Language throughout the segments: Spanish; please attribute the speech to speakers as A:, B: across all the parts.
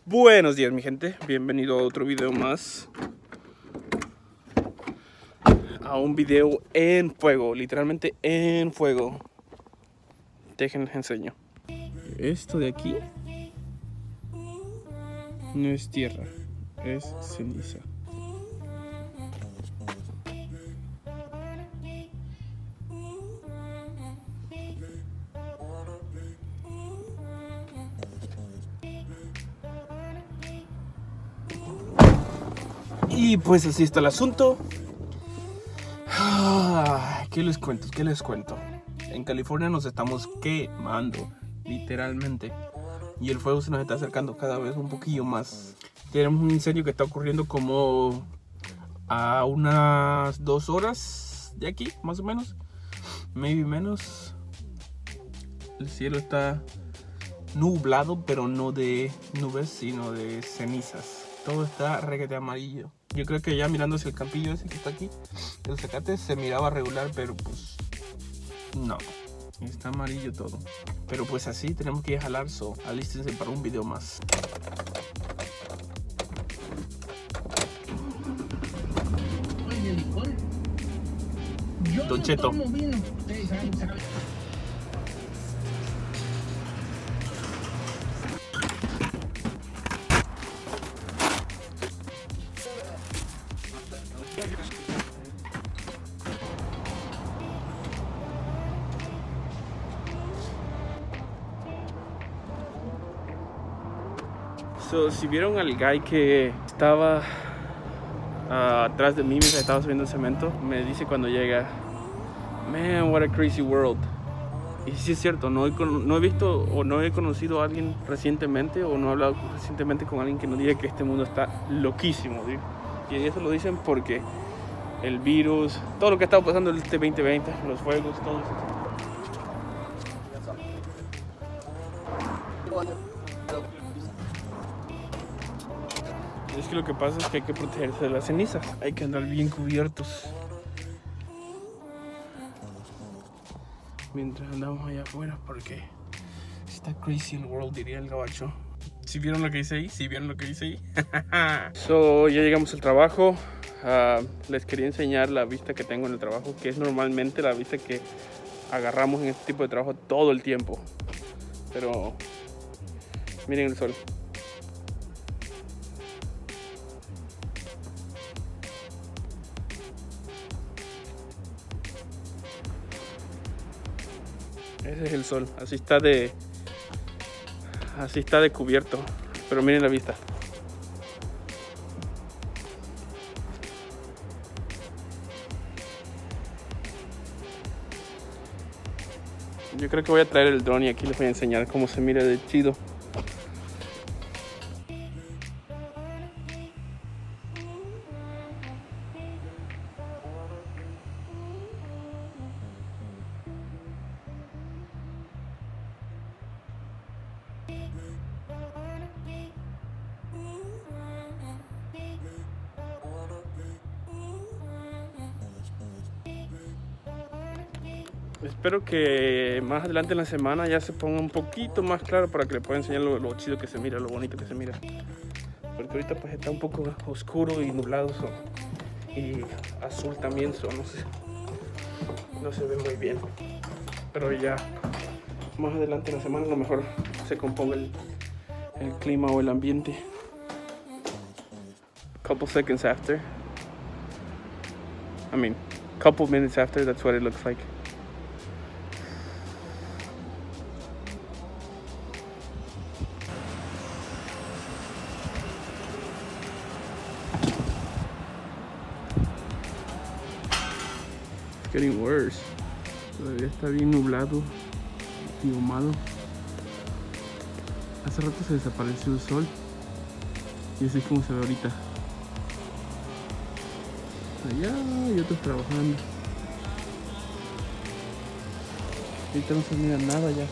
A: Buenos días mi gente, bienvenido a otro video más. A un video en fuego, literalmente en fuego. Déjenles enseño. Esto de aquí no es tierra, es ceniza. Y pues así está el asunto. ¿Qué les cuento? ¿Qué les cuento? En California nos estamos quemando, literalmente. Y el fuego se nos está acercando cada vez un poquillo más. Tenemos un incendio que está ocurriendo como a unas 2 horas de aquí, más o menos. Maybe menos. El cielo está nublado, pero no de nubes, sino de cenizas. Todo está requete amarillo. Yo creo que ya mirando hacia el campillo ese que está aquí, el zacate se miraba regular, pero pues no, está amarillo todo. Pero pues así tenemos que ir a jalar, alístense para un video más. Don Cheto. Si vieron al guy que estaba atrás de mí mientras estaba subiendo el cemento, me dice cuando llega, man, what a crazy world. Y sí es cierto, no he visto o no he conocido a alguien recientemente o no he hablado recientemente con alguien que nos diga que este mundo está loquísimo, ¿sí? Y eso lo dicen porque el virus, todo lo que ha estado pasando este 2020, los fuegos, todo eso. Es que lo que pasa es que hay que protegerse de las cenizas, hay que andar bien cubiertos mientras andamos allá afuera, porque está crazy el world, diría el gabacho. ¿Sí vieron lo que hice ahí? ¿Sí vieron lo que hice ahí? Ya llegamos al trabajo. Les quería enseñar la vista que tengo en el trabajo, que es normalmente la vista que agarramos en este tipo de trabajo todo el tiempo. Pero miren el sol. Ese es el sol, así está de cubierto, pero miren la vista. Yo creo que voy a traer el drone y aquí les voy a enseñar cómo se mira de chido. Espero que más adelante en la semana ya se ponga un poquito más claro para que les pueda enseñar lo chido que se mira, lo bonito que se mira. Porque ahorita pues está un poco oscuro y nublado y azul también, no se ve muy bien. Pero ya más adelante en la semana a lo mejor se componga el clima o el ambiente. Couple seconds after, couple minutes after, that's what it looks like. Getting worse. Todavía está bien nublado y ahumado. Hace rato se desapareció el sol y así es como se ve ahorita. Allá hay otros trabajando. Ahorita no se mira nada ya.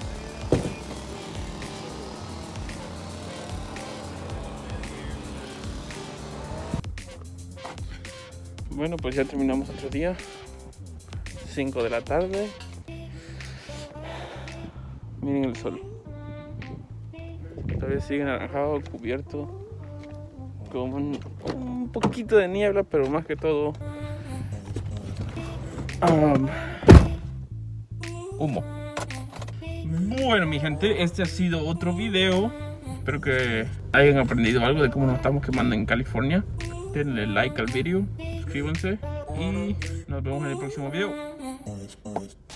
A: Bueno, pues ya terminamos otro día. 5 de la tarde. Miren el sol. Todavía sigue anaranjado, cubierto con un poquito de niebla, pero más que todo humo. Bueno, mi gente, este ha sido otro video. Espero que hayan aprendido algo de cómo nos estamos quemando en California. Denle like al video, suscríbanse y nos vemos en el próximo video.